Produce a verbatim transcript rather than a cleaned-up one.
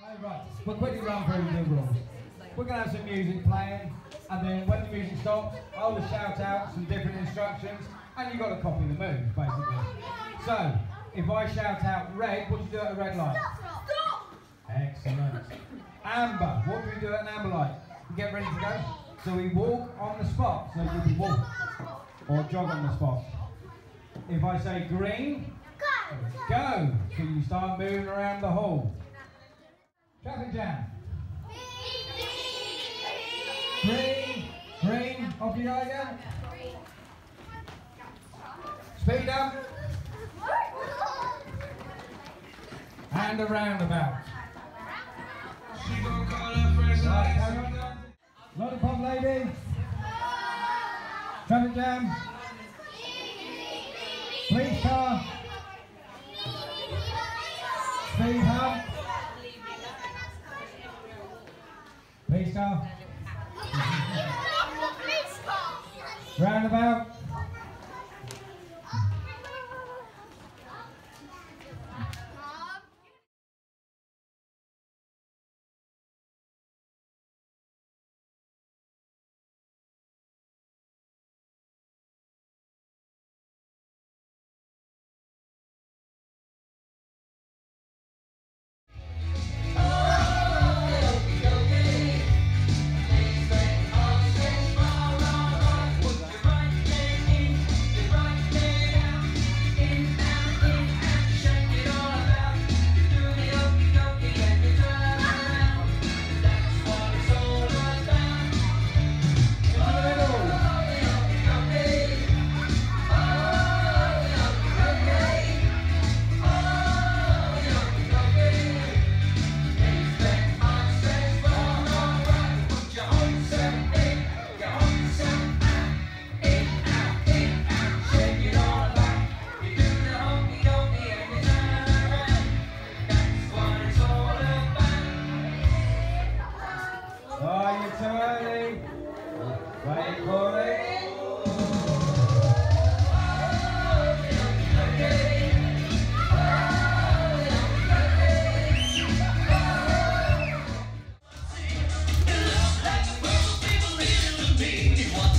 Oh, right. We'll quickly run through the rules. We're going to have some music playing, and then when the music stops, I will shout out some different instructions, and you've got to copy the moves, basically. So, if I shout out red, what do you do at a red light? Stop! Excellent. Amber, what do we do at an amber light? You get ready to go? So we walk on the spot, so you can walk or jog on the spot. If I say green, go! So you start moving around the hall. Traffic jam. Green, green, off you go again. Speed up. And a roundabout. Right, Lollipop lady. Traffic jam. Police car. Speed hump. Police car. Roundabout. You want